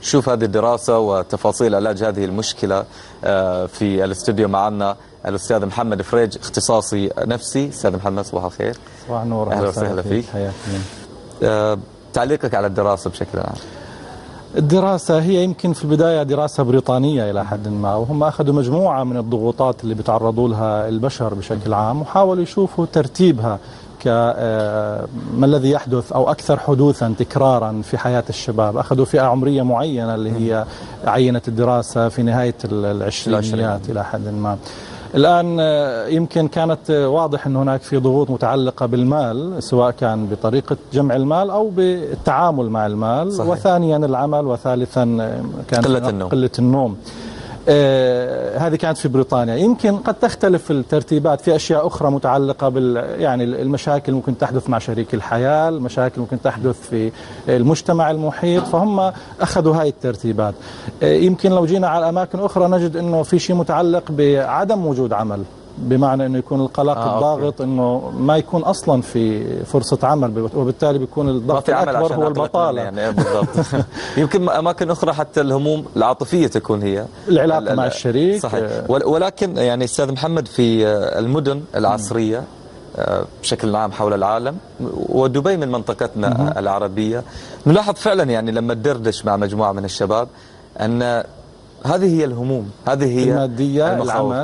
نشوف هذه الدراسة وتفاصيل علاج هذه المشكلة في الاستوديو معنا الأستاذ محمد فريج، اختصاصي نفسي. أستاذ محمد صباح الخير. صباح النور. أهلا وسهلا فيك. تعليقك على الدراسة بشكل عام. الدراسة هي يمكن في البداية دراسة بريطانية إلى حد ما، وهم أخذوا مجموعة من الضغوطات اللي بيتعرضوا لها البشر بشكل عام وحاولوا يشوفوا ترتيبها ما الذي يحدث أو أكثر حدوثا تكرارا في حياة الشباب. أخذوا فئة عمرية معينة اللي هي عينة الدراسة في نهاية العشرينيات إلى حد ما. الآن يمكن كانت واضح أن هناك في ضغوط متعلقة بالمال، سواء كان بطريقة جمع المال أو بالتعامل مع المال. صحيح. وثانيا العمل، وثالثا كانت قلة النوم. هذه كانت في بريطانيا. يمكن قد تختلف الترتيبات في أشياء أخرى متعلقة يعني المشاكل ممكن تحدث مع شريك الحياة، المشاكل ممكن تحدث في المجتمع المحيط، فهم أخذوا هاي الترتيبات. يمكن لو جينا على أماكن أخرى نجد أنه في شيء متعلق بعدم وجود عمل، بمعنى أنه يكون القلق الضاغط، أنه ما يكون أصلا في فرصة عمل، وبالتالي بيكون الضغط الأكبر هو البطالة. يعني بالضبط. يمكن أماكن أخرى حتى الهموم العاطفية تكون هي العلاقة مع الشريك. صحيح. ولكن يعني أستاذ محمد في المدن العصرية بشكل عام حول العالم، ودبي من منطقتنا العربية، نلاحظ فعلا يعني لما ندردش مع مجموعة من الشباب أن هذه هي الهموم، هذه هي المادية،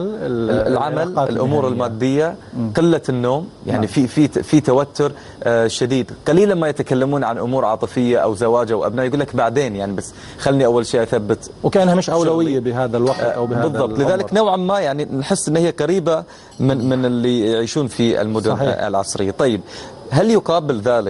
العمل، الأمور المادية، قلة النوم، يعني في توتر شديد. قليلا ما يتكلمون عن أمور عاطفية أو زواج أو أبناء، يقول لك بعدين يعني، بس خلني أول شيء أثبت، وكانها مش أولوية بهذا الوقت أو بهذا بالضبط. لذلك نوعا ما يعني نحس أن هي قريبة من اللي يعيشون في المدن. صحيح. العصرية. طيب، هل يقابل ذلك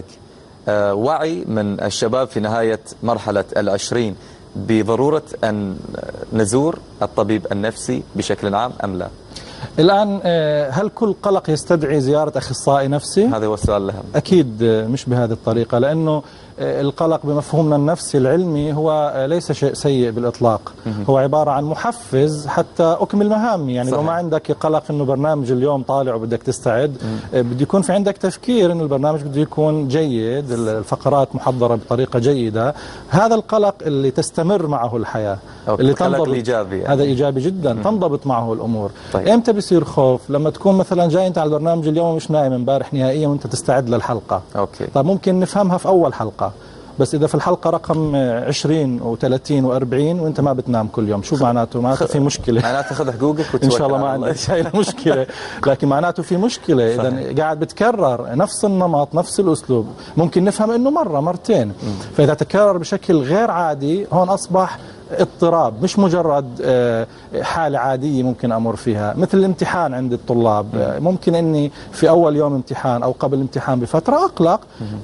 وعي من الشباب في نهاية مرحلة العشرين بضرورة أن نزور الطبيب النفسي بشكل عام أم لا؟ الآن هل كل قلق يستدعي زيارة أخصائي نفسي؟ هذا هو السؤال الأهم. أكيد مش بهذه الطريقة، لأنه القلق بمفهومنا النفسي العلمي هو ليس شيء سيء بالإطلاق. هو عبارة عن محفز حتى أكمل مهامي. يعني صحيح. لو ما عندك قلق أنه برنامج اليوم طالع وبدك تستعد، بده يكون في عندك تفكير أنه البرنامج بده يكون جيد، الفقرات محضرة بطريقة جيدة. هذا القلق اللي تستمر معه الحياة، اللي تنضبط الإيجابي يعني. هذا إيجابي جدا. تنضبط معه الأمور. طيب. إمتى بيصير خوف؟ لما تكون مثلا جاي أنت على البرنامج اليوم مش نايم امبارح نهائيا وأنت تستعد للحلقة. أوكي. طيب ممكن نفهمها في أول حلقة، بس إذا في الحلقة رقم 20 و30 و40 وأنت ما بتنام كل يوم، شو معناته؟ معناته في مشكلة. معناته خذ حقوقك إن شاء الله ما عندك شيء مشكلة، لكن معناته في مشكلة. إذا قاعد بتكرر نفس النمط نفس الأسلوب، ممكن نفهم إنه مرة مرتين. فإذا تكرر بشكل غير عادي، هون أصبح اضطراب، مش مجرد حالة عادية ممكن أمر فيها. مثل الامتحان عند الطلاب، ممكن أني في أول يوم امتحان أو قبل الامتحان بفترة أقلق،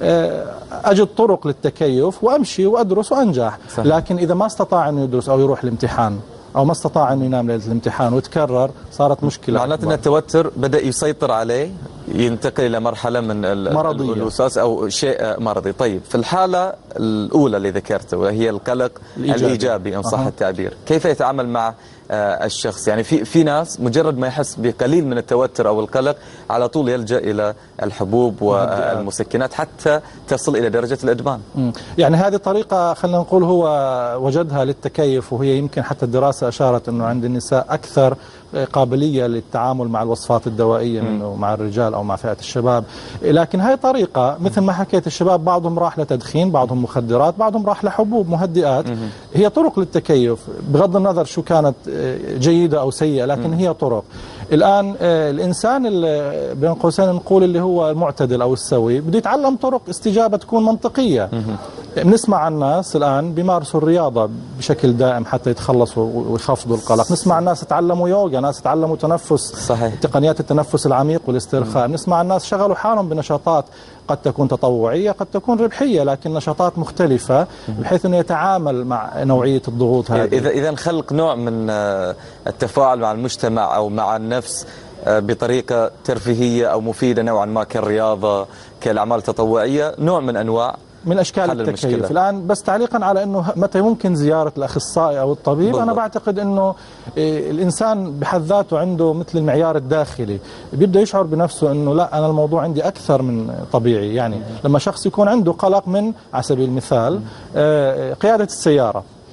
أجد طرق للتكيف وأمشي وأدرس وأنجح. لكن إذا ما استطاع أنه يدرس أو يروح الامتحان أو ما استطاع أنه ينام ليلة الامتحان وتكرر، صارت مشكلة. معناته أن التوتر بدأ يسيطر عليه، ينتقل إلى مرحلة من الوسواس أو شيء مرضي. طيب، في الحالة الأولى اللي ذكرته وهي القلق الإيجابي إن صح التعبير، كيف يتعامل مع الشخص؟ يعني في ناس مجرد ما يحس بقليل من التوتر أو القلق على طول يلجأ إلى الحبوب والمسكنات حتى تصل إلى درجة الإدمان. يعني هذه طريقة خلينا نقول هو وجدها للتكيف، وهي يمكن حتى الدراسة أشارت أنه عند النساء أكثر قابلية للتعامل مع الوصفات الدوائية منه مع الرجال أو مع فئة الشباب. لكن هاي طريقة مثل ما حكيت، الشباب بعضهم راح لتدخين، بعضهم مخدرات، بعضهم راح لحبوب مهدئات. هي طرق للتكيف بغض النظر شو كانت جيدة أو سيئة، لكن هي طرق. الآن الإنسان اللي بين قوسين نقول اللي هو المعتدل أو السوي بده يتعلم طرق استجابة تكون منطقية. بنسمع عن الناس الآن بيمارسوا الرياضة بشكل دائم حتى يتخلصوا ويخفضوا القلق. نسمع عن ناس تعلموا يوغا، ناس تعلموا تنفس. صحيح. تقنيات التنفس العميق والاسترخاء. نسمع عن ناس شغلوا حالهم بنشاطات قد تكون تطوعية قد تكون ربحية، لكن نشاطات مختلفة بحيث أنه يتعامل مع نوعية الضغوط هذه. إذا خلق نوع من التفاعل مع المجتمع أو مع النفس بطريقة ترفيهية أو مفيدة نوعا ما، كالرياضة كالأعمال التطوعية، نوع من أنواع من أشكال التكيف. الآن بس تعليقا على أنه متى ممكن زيارة الأخصائي أو الطبيب، بالضبط. أنا بعتقد أنه الإنسان بحد ذاته عنده مثل المعيار الداخلي، بيبدأ يشعر بنفسه أنه لا، أنا الموضوع عندي أكثر من طبيعي. يعني لما شخص يكون عنده قلق من على سبيل المثال قيادة السيارة،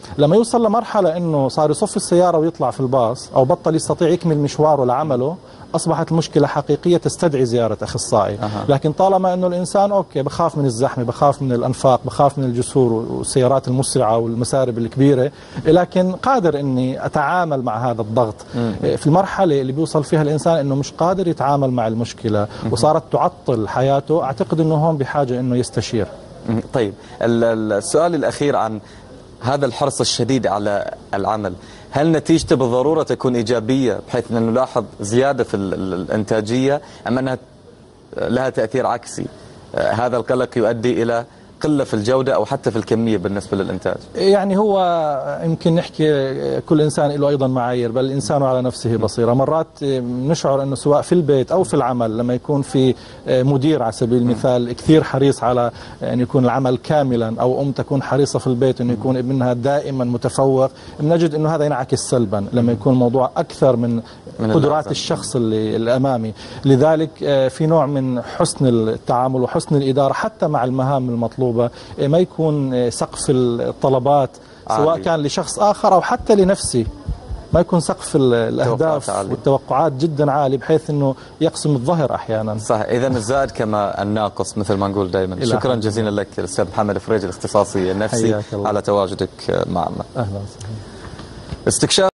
لما يوصل لمرحلة أنه صار يصف السيارة ويطلع في الباص أو بطل يستطيع يكمل مشواره لعمله، أصبحت المشكلة حقيقية تستدعي زيارة أخصائي. لكن طالما أنه الإنسان أوكي بخاف من الزحمة، بخاف من الأنفاق، بخاف من الجسور والسيارات المسرعة والمسارب الكبيرة، لكن قادر أني أتعامل مع هذا الضغط. في المرحلة اللي بيوصل فيها الإنسان أنه مش قادر يتعامل مع المشكلة وصارت تعطل حياته، أعتقد أنه هون بحاجة أنه يستشير. طيب السؤال الأخير عن هذا الحرص الشديد على العمل، هل نتيجته بالضرورة تكون إيجابية بحيث أن نلاحظ زيادة في الإنتاجية، أم أنها لها تأثير عكسي؟ هذا القلق يؤدي إلى قلة في الجودة أو حتى في الكمية بالنسبة للإنتاج. يعني هو يمكن نحكي كل إنسان له أيضا معايير، بل الإنسان على نفسه بصيرة. مرات نشعر أنه سواء في البيت أو في العمل لما يكون في مدير على سبيل المثال كثير حريص على أن يكون العمل كاملا، أو أم تكون حريصة في البيت أن يكون ابنها دائما متفوق، بنجد أنه هذا ينعكس سلبا لما يكون الموضوع أكثر من قدرات الشخص اللي الأمامي. لذلك في نوع من حسن التعامل وحسن الإدارة حتى مع المهام المطلوبة، ما يكون سقف الطلبات سواء كان لشخص آخر أو حتى لنفسي، ما يكون سقف الأهداف والتوقعات جدا عالي بحيث أنه يقسم الظهر أحيانا. صح، إذا الزائد كما الناقص مثل ما نقول دائما. شكرا جزيلا لك الأستاذ محمد فريج الاختصاصي النفسي على تواجدك معنا. أهلا وسهلا. استكشاف